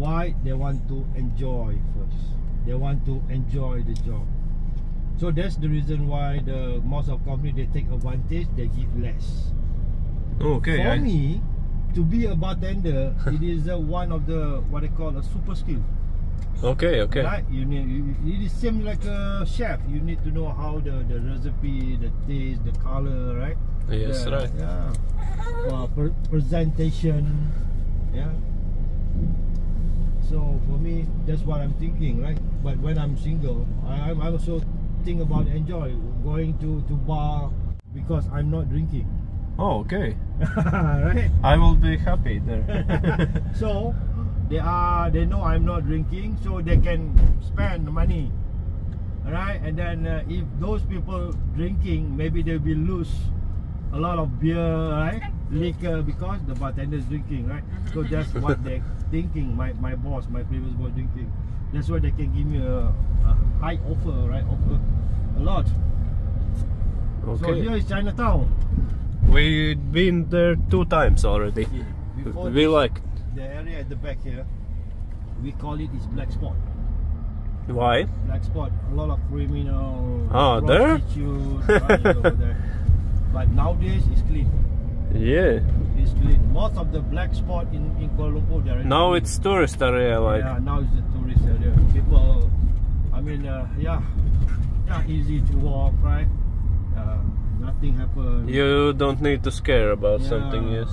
Why? They want to enjoy first. They want to enjoy the job. So that's the reason why the most of company, they take advantage, they give less. Okay. For me, to be a bartender, it is one of the what they call a super skill. Okay, okay. Right? It is same like a chef. You need to know how the recipe, the taste, the color, right? Yes, right. Yeah. Presentation. Yeah. So for me, that's what I'm thinking, right? But when I'm single, I also think about enjoy going to bar because I'm not drinking. Oh, okay. Right? I will be happy there. So they know I'm not drinking, so they can spend the money. Alright, and then if those people drinking, maybe they will lose a lot of beer, right? Liquor, because the bartender is drinking, right? So that's what they're thinking. My boss, my previous boss drinking. That's why they can give me a high offer, right? Offer a lot. Okay. So here is Chinatown. We've been there 2 times already. Yeah. Before We like. the area at the back here, we call it is black spot. Why? Black spot, a lot of criminal, there? prostitutes, right, over there. But nowadays it's clean. Yeah. It's clean. Most of the black spot in Kuala Lumpur, they're Now clean. it's tourist area, like. Yeah, now it's the tourist area. People, I mean, yeah, easy to walk, right? Nothing happens. You don't need to scare about Yeah. something, yes.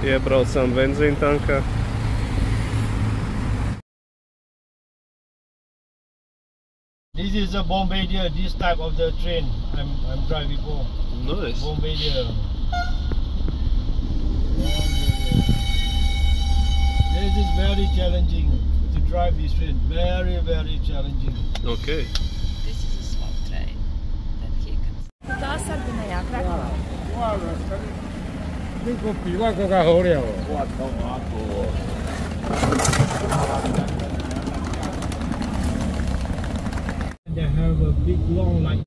Iebraucām benzīna tankā. This is a Bombardier, this type of the train I'm driving for. Nice. Bombardier. This is very challenging to drive this train. Very, very challenging. Okay. This is a small train that he can. Tā sardinējā Krakovā. They have a big long line.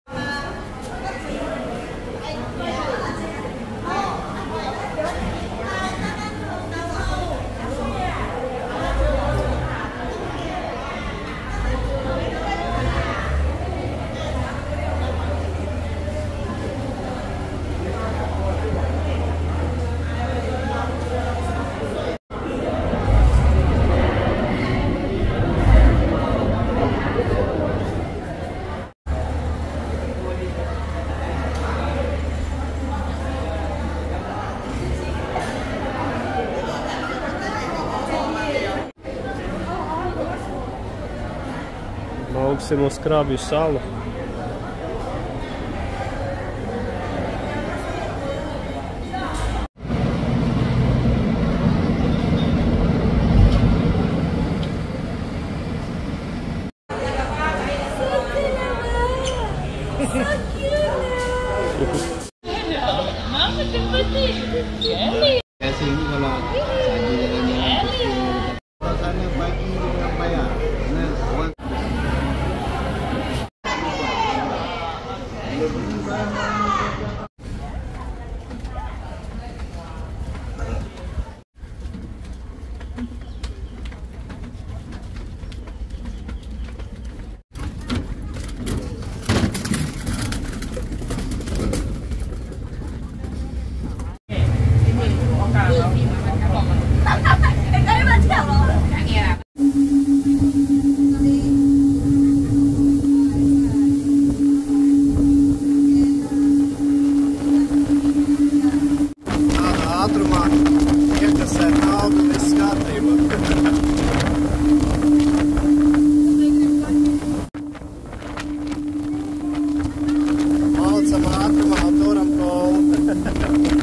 Brauksim uz Krabju salu. Biasa ni kalau saja jalan-jalan ke sana pagi dengan bayar. Kerana orang Ātrumā iekasēt naudu, viss kārtībā. Maucam ātrumā, turam kolu.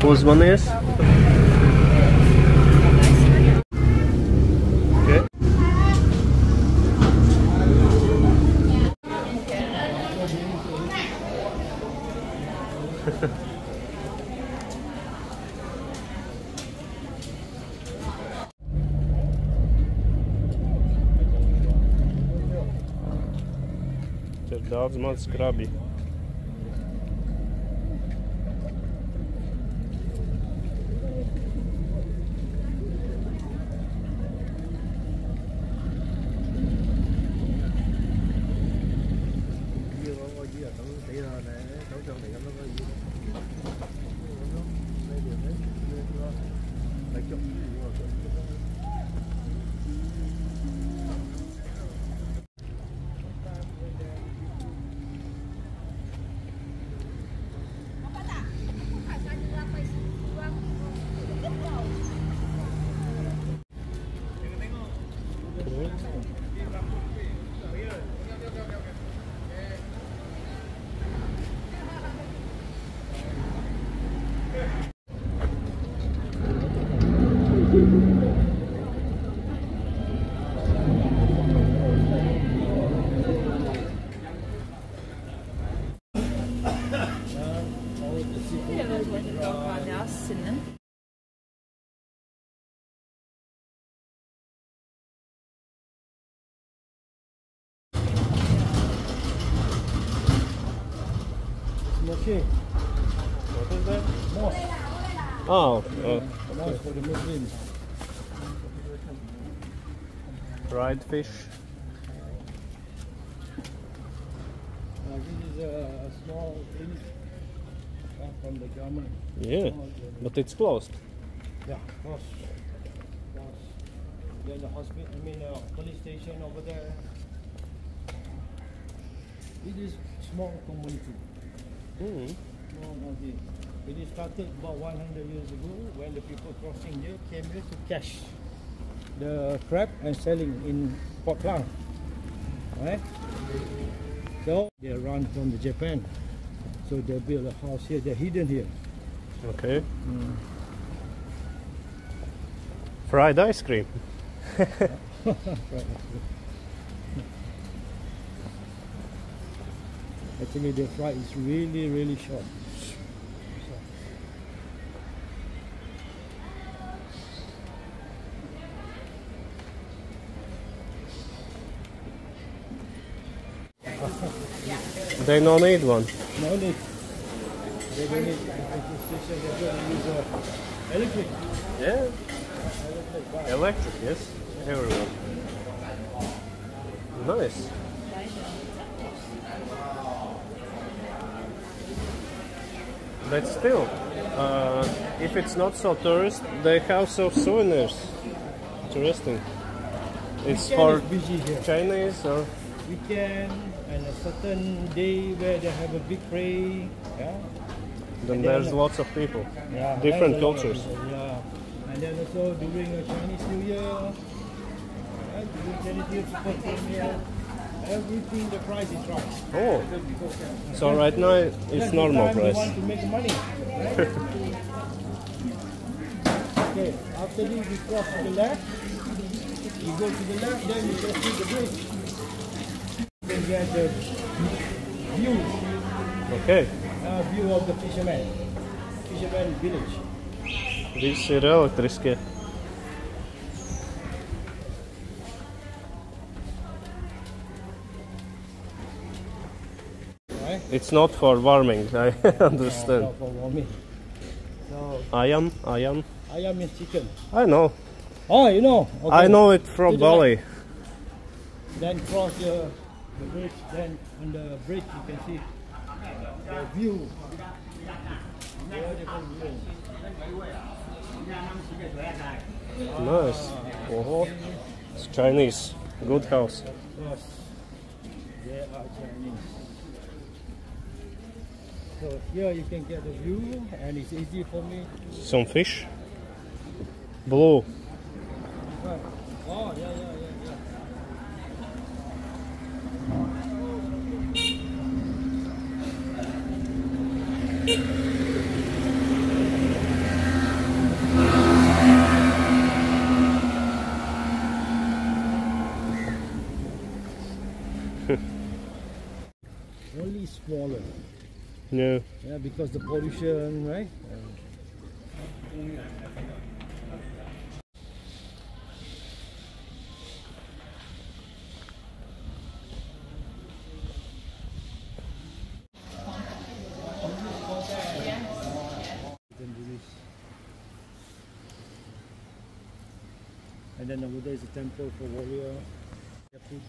Pozvanies. Okay. Ir daudz maz skrabji. Det är väl både bra med assen. Mosque. What is that? Mosque. Oh, Mosque for the Muslims. fried fish. This is a small clinic from the government. Yeah, but it's closed. Yeah, of course. There's a hospital, police station over there. It is small community. Mm. Small community. It is started about 100 years ago when the people crossing here came here to catch the crab and selling in Port Klang. Right? So they run from the Japan. So they build a house here. They're hidden here. Okay. Fried ice cream. Actually, the fry is really, really short. They don't need one. No need. They don't need electric station. They're going to use electric. Yeah. Electric, yes. Everyone. Nice. But still, if it's not so tourist, they have some souvenirs. Interesting. It's for Weekend is busy here. Chinese or Weekend and a certain day where they have a big parade. Yeah. then And there's then- lots of people. Yeah, Different there's a lot of cultures. people, yeah. And then also during a Chinese New Year, during Chinese New Year, people come here. Everything, the price is right. Oh, so right now it's That's the normal time you price. want to make money, right? Okay, after this you cross to the left. You go to the left, then you go to the bridge. Then you get the view, Okay, view of the fisherman village. viss ir elektriskie. Right? It's not for warming, I understand. For warming. So Ayam. ayam is chicken. I know. Oh, you know. Okay. I know it from To the Bali. Then cross the bridge. Then on the bridge you can see the view. Beautiful view. Nice. Oh, it's Chinese. Good house. Yes, they are Chinese. So here you can get the view, and it's easy for me. Some fish. Blue. Right. Oh, yeah. only smaller. Yeah. Yeah, because the pollution, right? And then over there is a temple for warrior. They put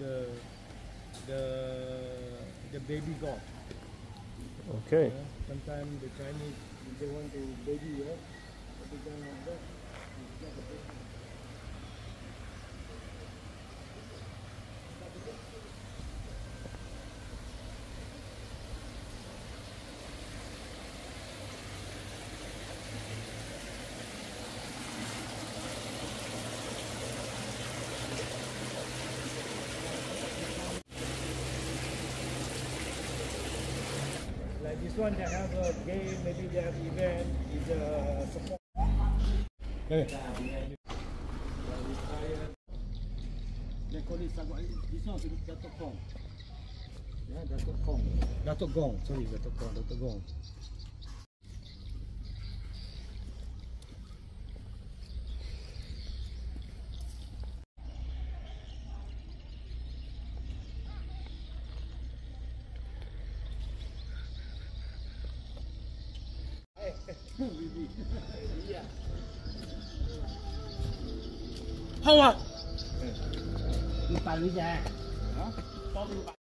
the baby god. Okay. Sometimes the Chinese, if they want to baby, they go like that. Like this one, they have a game, maybe they have event, is a support. Hey. They call it this one is Datuk Kong. Yeah, Datuk Kong. Datuk Gong, sorry, Datuk Kong, Datuk Gong. Howard. Đi bàn đi ra. Đó. Có đi bàn.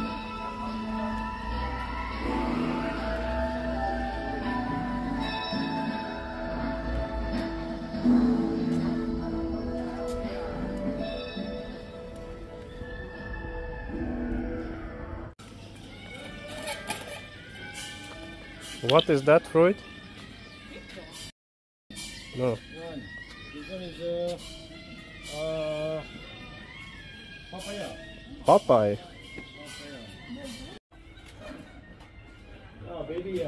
What is that fruit? No. This one is papaya. Popeye. Oh, baby, yeah.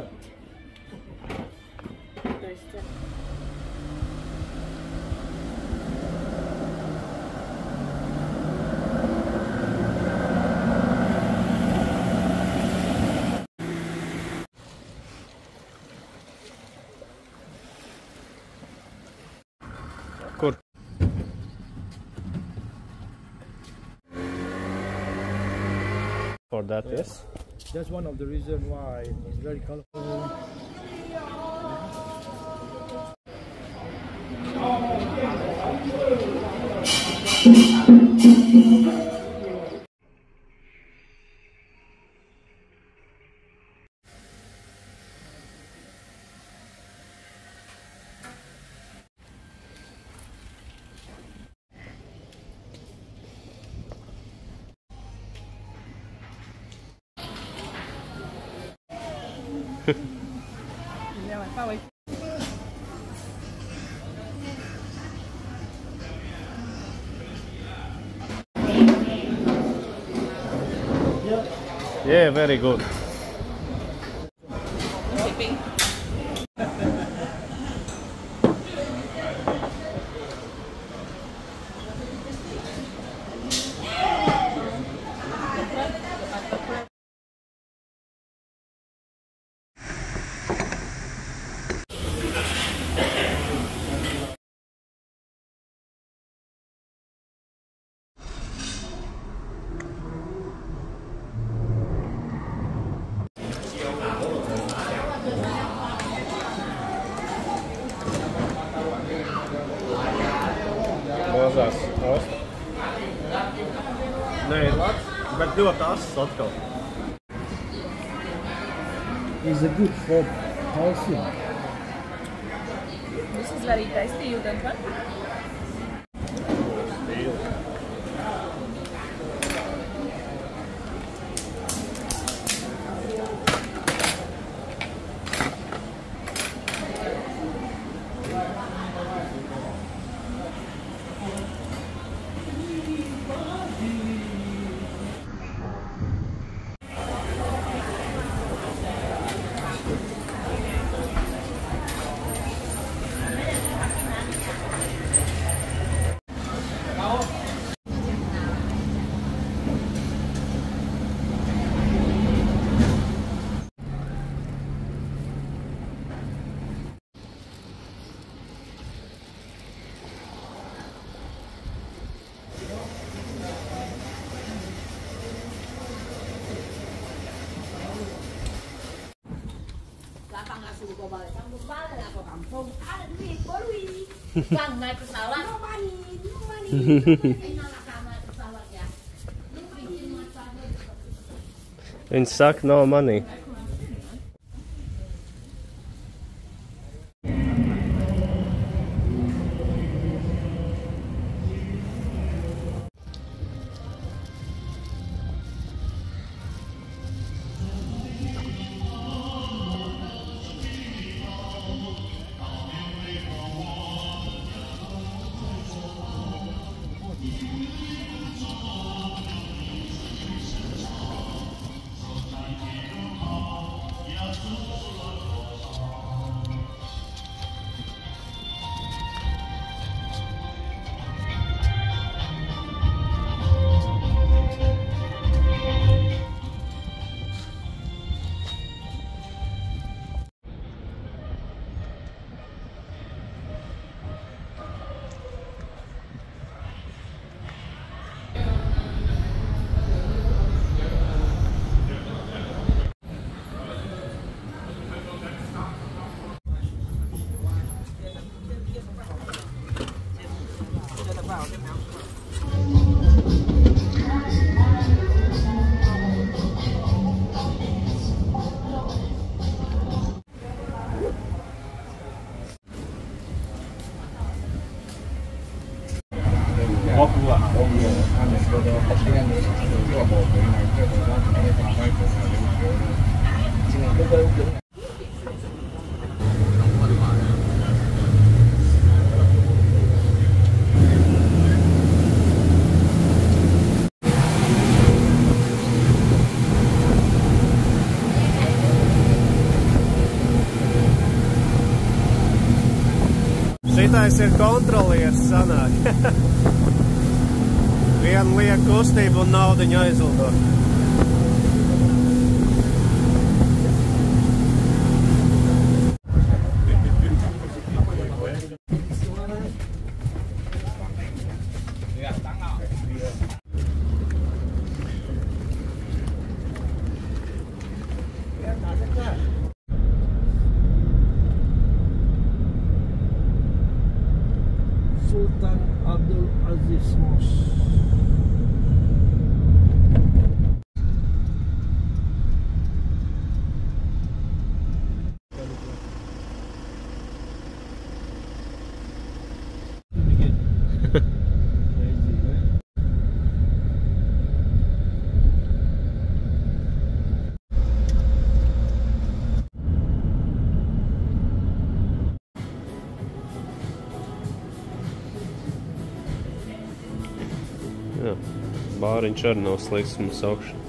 Good. For that, yes. That's one of the reasons why it's very colorful. Yeah, very good. Wat was dat? Nee, wat? Ik ben heel op de afstand komen. It's a good for calcium. This is very tasty, you don't want? naik pesawat. In Sak, no money. Šitais ir kontrolieris sanāk. Vienu liek kustību un naudiņu aizlido. Sultan Abdul Aziz Mosque. Jā, bāriņš arī nav slikts mums augšā.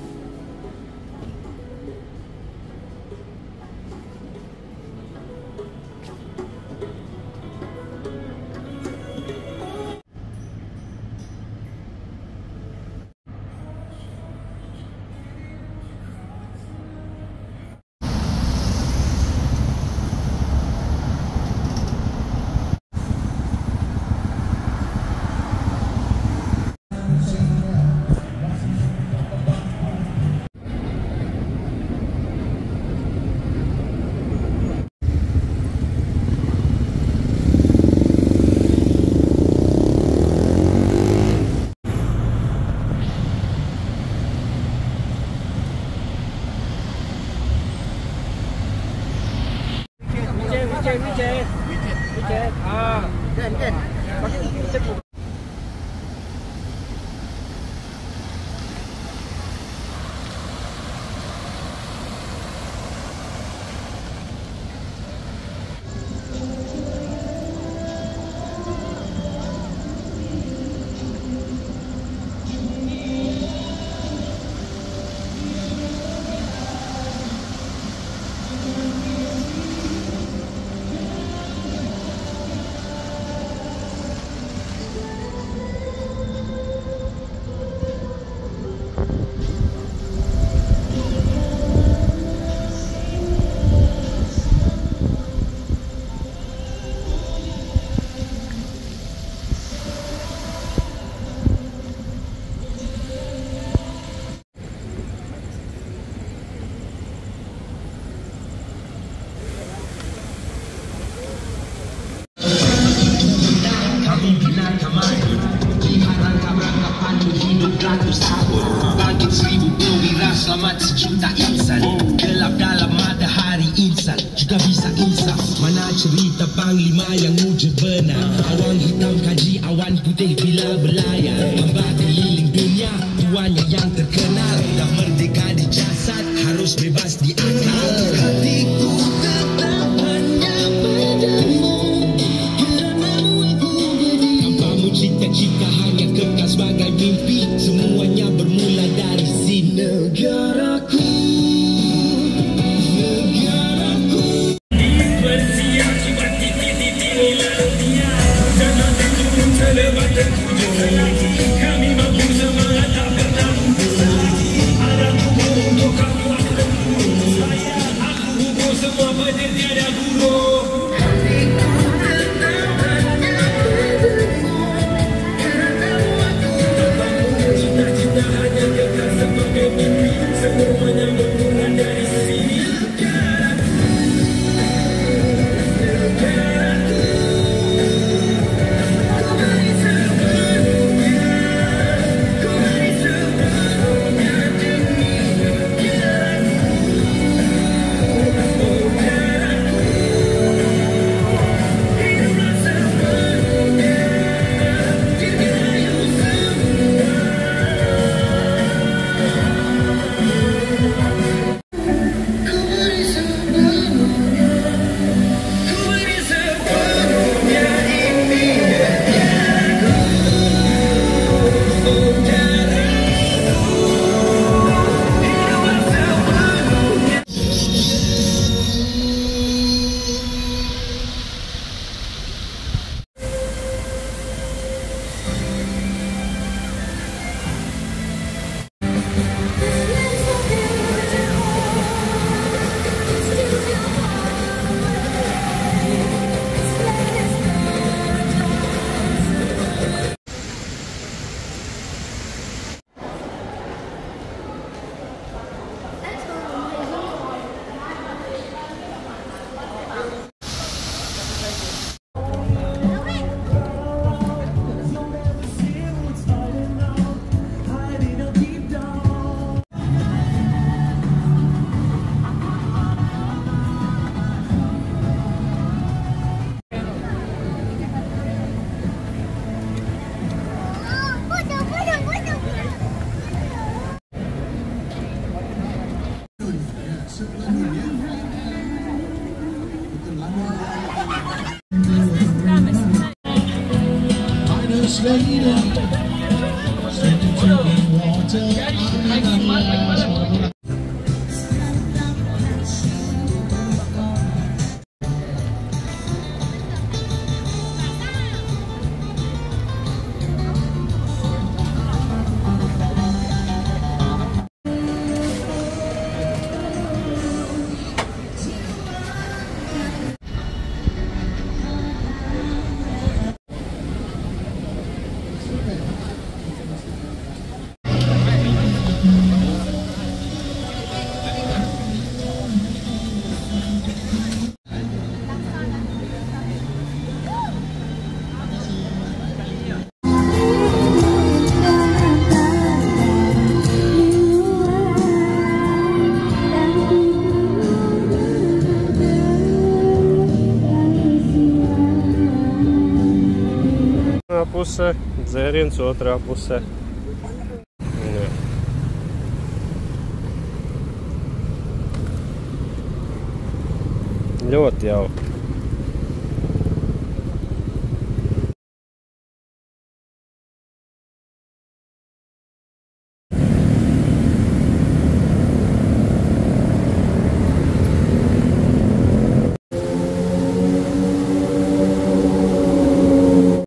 100 tahun. Bangkit 1000 perwira, selamat sejuta insan. Gelap dalam matahari insan juga bisa insaf. Mana cerita panglima yang mujur benar. Awan hitam kaji awan putih bila berlayar. Hamba keliling dunia, tuannya yang terkenal. Dah merdeka di jasad, harus bebas di akal. Hatiku tetap hanya padamu. Keranamu aku beri. Tanpamu cita-cita hanya kekal sebagai mimpi. Semuanya bermula dari sini. Negaraku, negaraku. Bersiap cepat inilah dunia. Jangan turun selebat dan tujuh lagi. Kami mampu semangat tak pernah mundur lagi. Ada tubuh untuk kamu aku dan guru saya. Aku hukum semua pada tiada guru. Hatiku tetap hanya padamu. Keranamu aku tanpamu cita-cita hanya kekal sebagai mimpi. Semuanya bermula dari sini. Puse, dzēriens otrā pusē. Jā. Ļoti jauki.